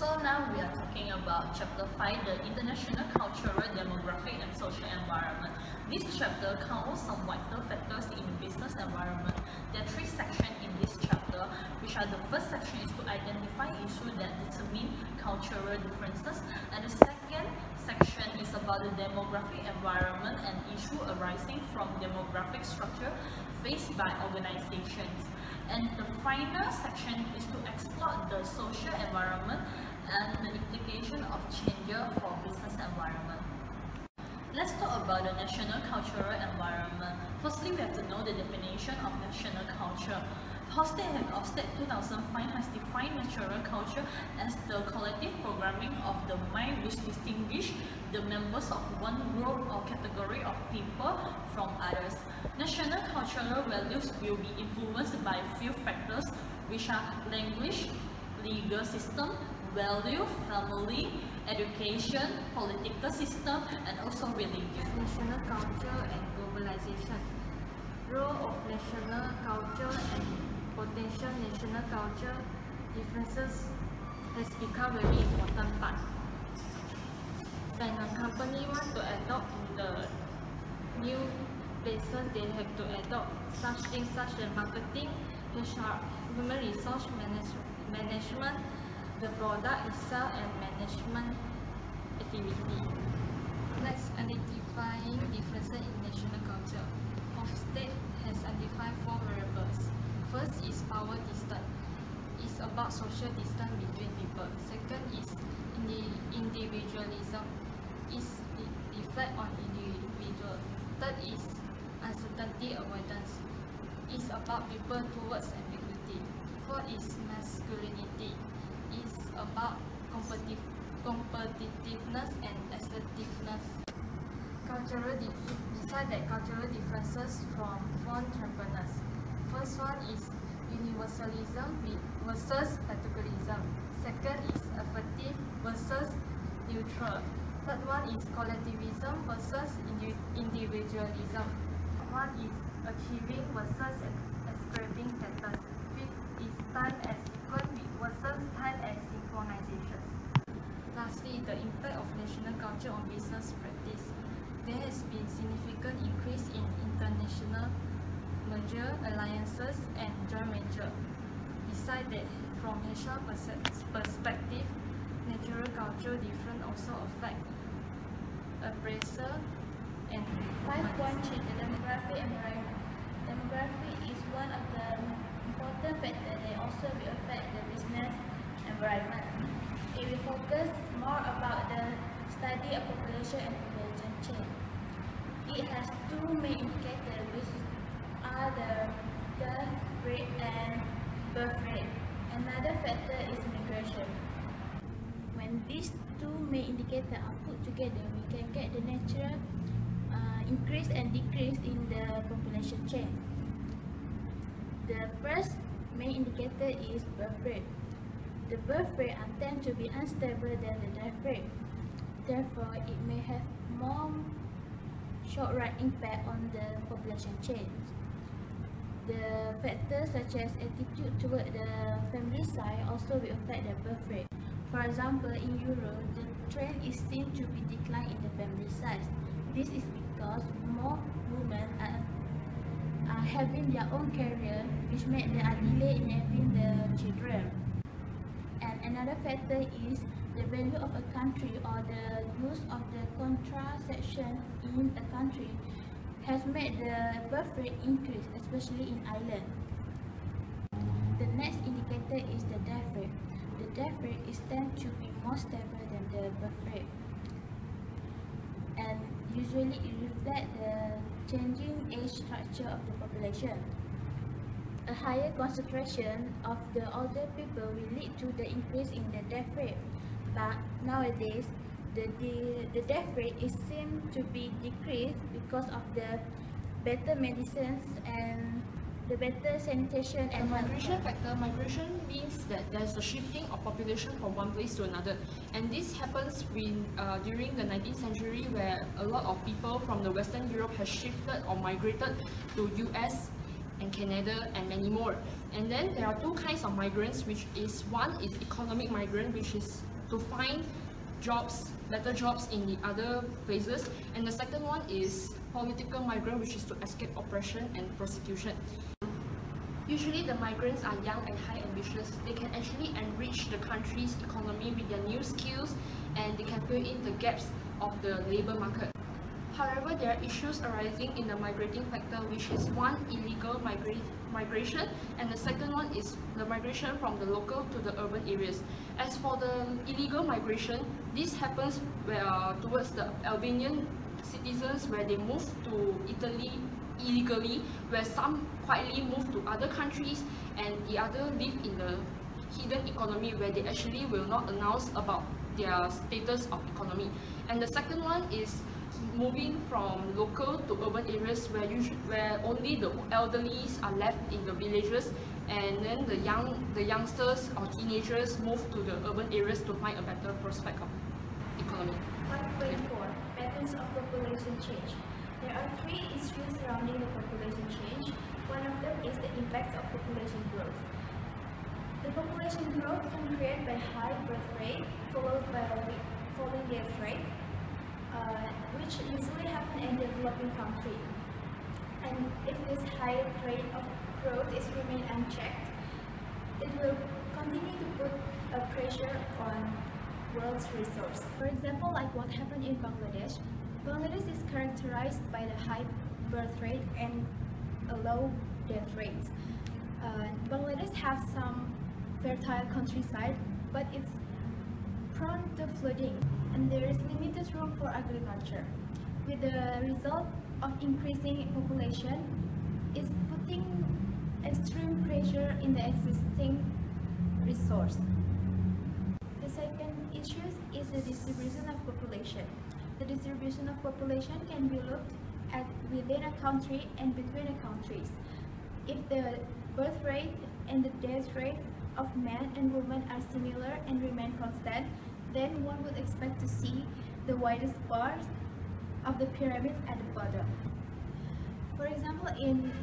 So now we are talking about chapter 5, the international, cultural, demographic and social environment. This chapter covers some vital factors in business environment. There are 3 sections in this chapter, which are the first section is to identify issues that determine cultural differences, and the second section is about the demographic environment and issue arising from demographic structure faced by organizations. And the final section is to explore the social environment and the implication of changes for business environment. Let's talk about the national cultural environment. Firstly, we have to know the definition of national culture. Hofstede and Ofsted 2005 has defined natural culture as the collective programming of the mind which distinguishes the members of one group or category of people from others. National cultural values will be influenced by few factors, which are language, legal system, value, family, education, political system, and also religion. National culture and globalization. Role of national culture and potential national culture differences has become very important part. When a company wants to adopt the new places, they have to adopt such things such as marketing, HR, human resource management, the product itself, and management activity. Let's identifying differences in national culture. Hofstede has identified 4 variables. First is power distance. It's about social distance between people. Second is individualism. It's effect on individual. Third is uncertainty avoidance. It's about people towards ambiguity. Fourth is masculinity. It's about competitiveness and assertiveness. Beside that, cultural differences from foreign entrepreneurs. First one is universalism versus particularism. Second is affirmative versus neutral. Third one is collectivism versus individualism. One is achieving versus ascribing status. Fifth is time as sequence versus time as synchronization. Lastly, the impact of national culture on business practice. There has been significant increase in international merger, alliances, and joint venture. Besides that, from HR perspective, natural culture difference also affect appraisal and 5.3, the demographic environment. Demography is one of the important factors that also will affect the business environment. It will focus more about the study of population and population change. It has 2 main indicators, which are the death rate and birth rate. Another factor is migration. When these 2 main indicators are put together, we can get the natural increase and decrease in the population change. The first main indicator is birth rate. The birth rate tend to be unstable than the death rate. Therefore, it may have more short-run impact on the population change. The factors such as attitude toward the family side also will affect the birth rate. For example, in Europe, the trend is seen to be decline in the family size. This is because more women are having their own career, which makes them delay in having the children. And another factor is the value of a country or the use of the contraception in a country has made the birth rate increase, especially in Ireland. The next indicator is the death rate. The death rate is tend to be more stable than the birth rate, and usually it reflects the changing age structure of the population. A higher concentration of the older people will lead to the increase in the death rate, but nowadays the death rate is seen to be decreased because of the better medicines and the better sanitation and migration factor. Migration means that there's a shifting of population from one place to another, and this happens during the 19th century, where a lot of people from the Western Europe has shifted or migrated to US and Canada and many more. And then there are 2 kinds of migrants, which is one is economic migrant, which is to find jobs, better jobs in the other places. And the second one is political migrant, which is to escape oppression and persecution. Usually the migrants are young and high ambitious. They can actually enrich the country's economy with their new skills, and they can fill in the gaps of the labour market. However, there are issues arising in the migrating factor, which is one, illegal migration, and the second one is the migration from the local to the urban areas. As for the illegal migration, this happens towards the Albanian citizens, where they move to Italy illegally, where some quietly move to other countries and the other live in the hidden economy, where they actually will not announce about their status of economy. And the second one is moving from local to urban areas, where only the elderlies are left in the villages, and then the youngsters or teenagers move to the urban areas to find a better prospect of economy. 5.4 Patterns of population change. There are three issues surrounding the population change. One of them is the impact of population growth. The population growth can be created by high birth rate followed by falling death rate, which usually happen in developing country. And if this high rate of growth is remain unchecked, it will continue to put a pressure on world's resource. For example, like what happened in Bangladesh. Bangladesh is characterized by the high birth rate and a low death rate. Bangladesh has some fertile countryside, but it's prone to flooding, and there is limited room for agriculture. With the result of increasing population is putting extreme pressure in the existing resource. The second issue is the distribution of population. The distribution of population can be looked at within a country and between the countries. If the birth rate and the death rate of men and women are similar and remain constant, then one would expect to see the widest part of the pyramid at the bottom. For example, in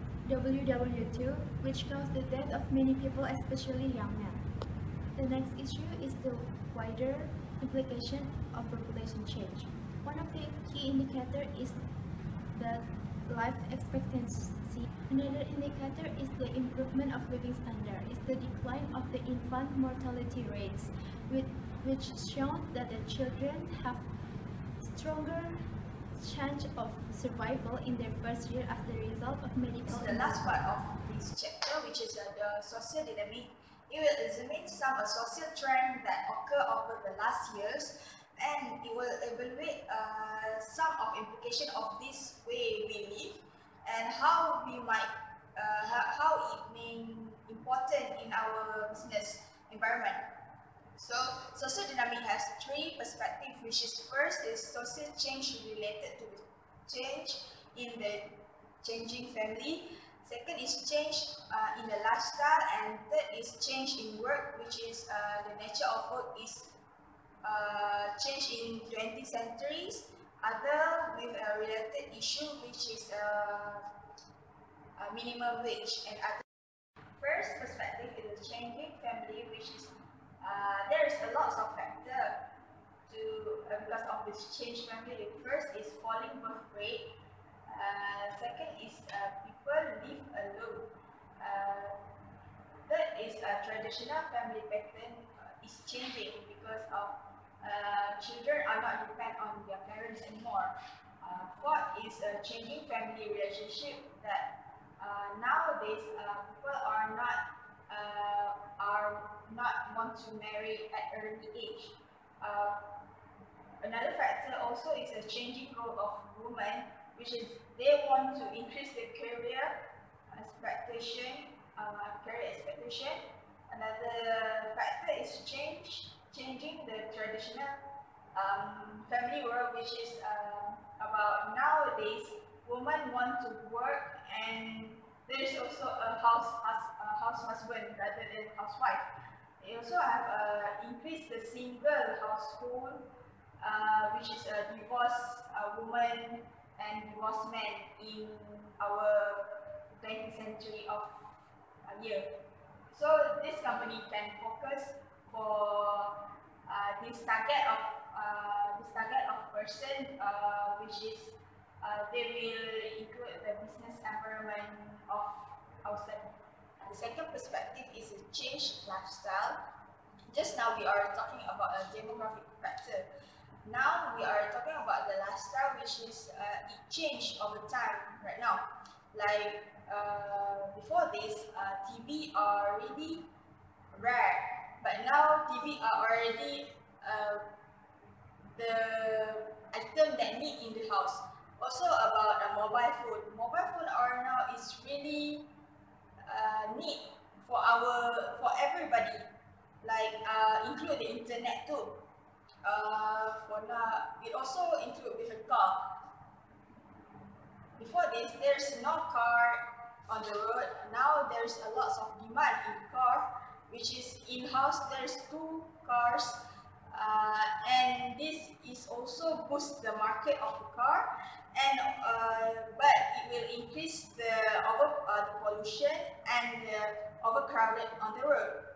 WW2, which caused the death of many people, especially young men. The next issue is the wider implication of population change. One of the key indicators is the life expectancy. Another indicator is the improvement of living standard, is the decline of the infant mortality rates, which shown that the children have stronger chance of survival in their first year as the result of medical. The last part of this chapter, which is the social dynamic, it will examine some social trends that occur over the last years, and it will evaluate some of implication of this way we live and how we might how it may important in our business environment. So social dynamic has three perspectives, which is first is social change related to change in the changing family. Second is change in the lifestyle, and third is change in work, which is the nature of work is change in 20th centuries. Other with a related issue, which is minimum wage and other. First perspective is the changing family, which is there is a lot of factor to because of this change family. First is falling birth rate. Second is people live alone. Third is traditional family pattern is changing because of children are not depend on their parents anymore. Fourth is changing family relationship, that nowadays people are not want to marry at early age. Another factor also is a changing role of women, which is they want to increase their career expectation. Another factor is changing the traditional family world, which is about nowadays women want to work, and there is also a house husband rather than housewife. They also have increased the single household, which is a divorced woman and divorced man in our 20th century of year. So this company can focus for this target of person, which is they will include the business environment of ourselves. The second perspective is a changed lifestyle. Just now we are talking about a demographic factor. Now we are talking about the lifestyle, which is it changed over time right now. Like before this, TV are really rare, but now TV are already the item that need in the house. Also about a mobile phone. Mobile phone are now is really need for everybody. Like include the internet too. For now, it also include with a car. Before this, there's no car on the road. Now there's a lot of demand in car, which is in-house. There's 2 cars, and this is also boost the market of the car, and but it will increase the pollution and overcrowded on the road.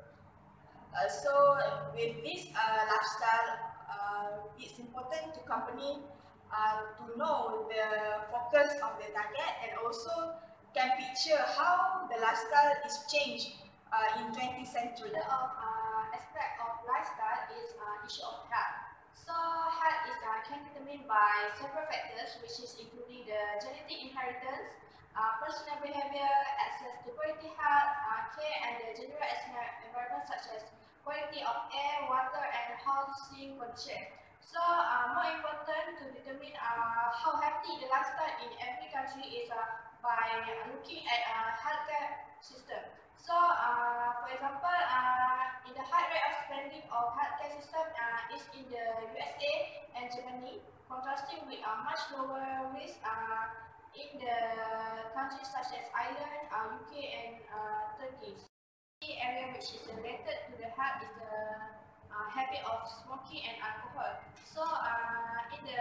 So with this lifestyle, it's important to company to know the focus of the target and also can picture how the lifestyle is changed in 20th century. Another aspect of lifestyle is issue of health. So health is can be determined by several factors, which is including the genetic inheritance, personal behavior, access to quality health care, and the general environment such as quality of air, water, and housing condition. So, more important to determine how healthy the lifestyle in every country is by looking at healthcare system. So, for example, in the high rate of spending of healthcare system is in the USA and Germany, contrasting with much lower risk in the countries such as Ireland, UK, and Turkey. The area which is related to the health is the habit of smoking and alcohol. So, in the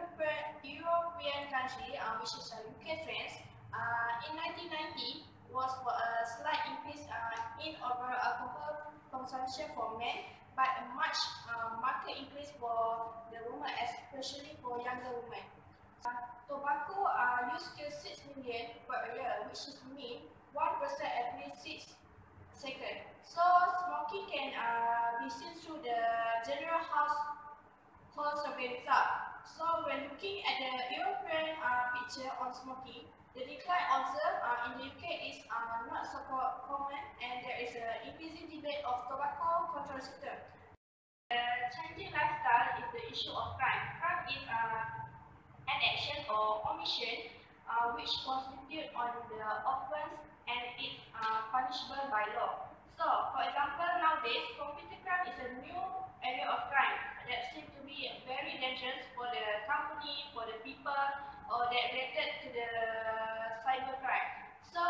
European country, which is UK France, in 1990 was for a slight increase in overall alcohol consumption for men, but a much market increase for the women, especially for younger women. Tobacco use kills 6 million per year, which is mean 1% every 6 seconds. So smoking can be seen through the general household survey result. So when looking at the European picture on smoking, the decline observed in the UK is not so common, and there is an increasing debate of tobacco control system. The changing lifestyle is the issue of crime. Crime is an action or omission which constitute on the offense and is punishable by law. So, for example, nowadays, computer crime is a new area of crime that seems to be very dangerous for the company, for the people, or that related to the cyber crime. So,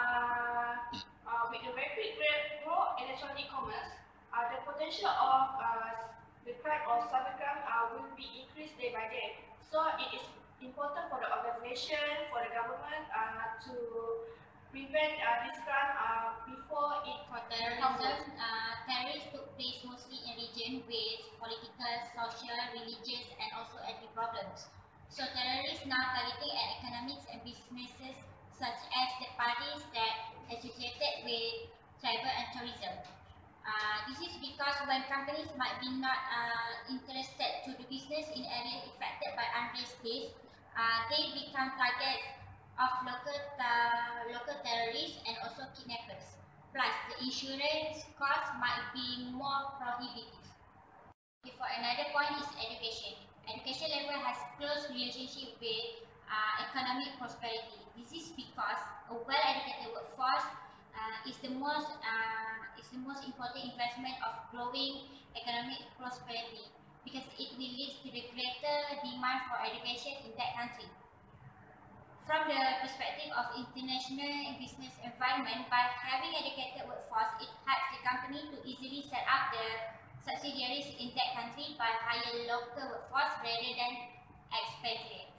with the rapid growth electronic commerce, the potential of the crime or cybercrime will be increased day by day. So it is important for the organization, for the government to prevent this crime before it terrorism. Terrorists took place mostly in regions with political, social, religious, and also ethnic problems. So terrorists now targeting at economics and businesses such as the parties that associated with travel and tourism. This is because when companies might be not interested to do business in areas affected by unrest case, they become targets of local terrorists and also kidnappers. Plus, the insurance cost might be more prohibitive. For another point is education. Education level has close relationship with economic prosperity. This is because a well-educated workforce is the most important investment of growing economic prosperity, because it will lead to the greater demand for education in that country. From the perspective of international business environment, by having educated workforce, it helps the company to easily set up the subsidiaries in that country by hire local workforce rather than expatriates.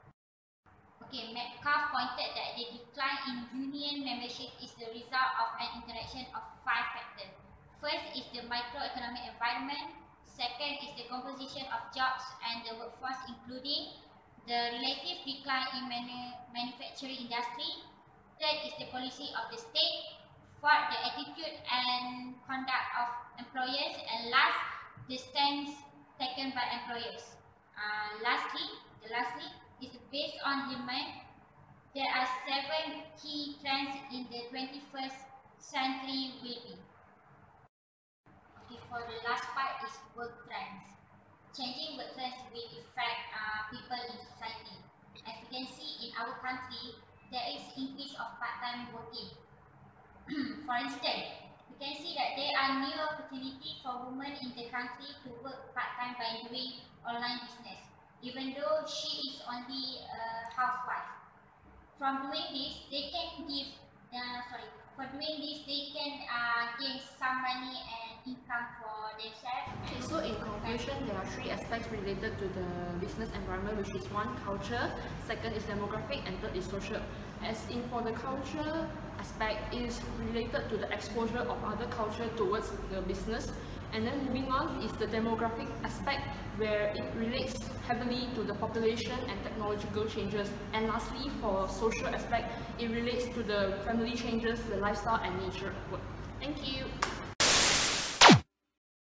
Okay, Metcalfe pointed that the decline in union membership is the result of an interaction of 5 factors. First is the microeconomic environment, Second is the composition of jobs and the workforce, including the relative decline in manufacturing industry. Third is the policy of the state. Fourth, the attitude and conduct of employers. And last, the stance taken by employers. Lastly, is based on demand. There are 7 key trends in the 21st century will be. Okay, for the last part is work trends. Changing work trends will affect people in society. As we can see in our country, there is increase of part-time working. For instance, we can see that there are new opportunities for women in the country to work part-time by doing online business, even though she is only a housewife. From doing this, they can gain some money and income for themselves. Okay, so in conclusion, there are 3 aspects related to the business environment, which is 1, culture, 2nd is demographic, and 3rd is social. As in for the culture aspect, is related to the exposure of other culture towards the business. And then moving on is the demographic aspect, where it relates heavily to the population and technological changes. And lastly, for social aspect, it relates to the family changes, the lifestyle and nature of work. Thank you.